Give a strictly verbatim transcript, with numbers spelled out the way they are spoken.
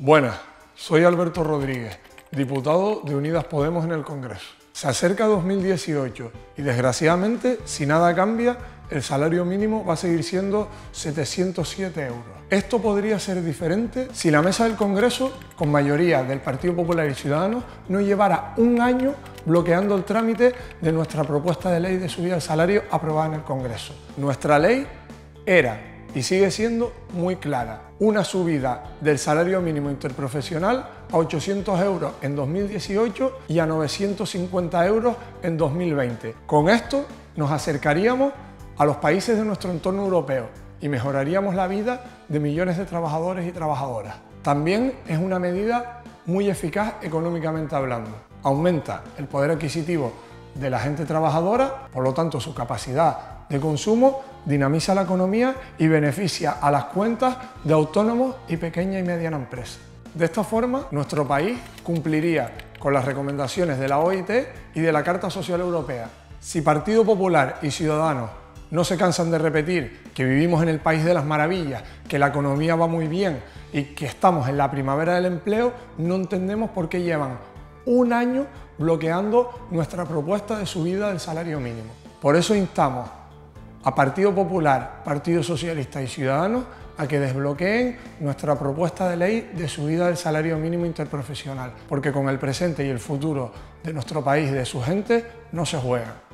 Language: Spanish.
Buenas, soy Alberto Rodríguez, diputado de Unidas Podemos en el Congreso. Se acerca dos mil dieciocho y desgraciadamente, si nada cambia, el salario mínimo va a seguir siendo setecientos siete euros. Esto podría ser diferente si la mesa del Congreso, con mayoría del Partido Popular y Ciudadanos, no llevara un año bloqueando el trámite de nuestra propuesta de ley de subida del salario aprobada en el Congreso. Nuestra ley era y sigue siendo muy clara: una subida del salario mínimo interprofesional a ochocientos euros en dos mil dieciocho y a novecientos cincuenta euros en dos mil veinte. Con esto nos acercaríamos a los países de nuestro entorno europeo y mejoraríamos la vida de millones de trabajadores y trabajadoras. También es una medida muy eficaz económicamente hablando. Aumenta el poder adquisitivo de la gente trabajadora, por lo tanto su capacidad de consumo, dinamiza la economía y beneficia a las cuentas de autónomos y pequeña y mediana empresa. De esta forma, nuestro país cumpliría con las recomendaciones de la O I T y de la Carta Social Europea. Si Partido Popular y Ciudadanos no se cansan de repetir que vivimos en el país de las maravillas, que la economía va muy bien y que estamos en la primavera del empleo, no entendemos por qué llevan un año bloqueando nuestra propuesta de subida del salario mínimo. Por eso instamos a Partido Popular, Partido Socialista y Ciudadanos a que desbloqueen nuestra propuesta de ley de subida del salario mínimo interprofesional, porque con el presente y el futuro de nuestro país y de su gente no se juega.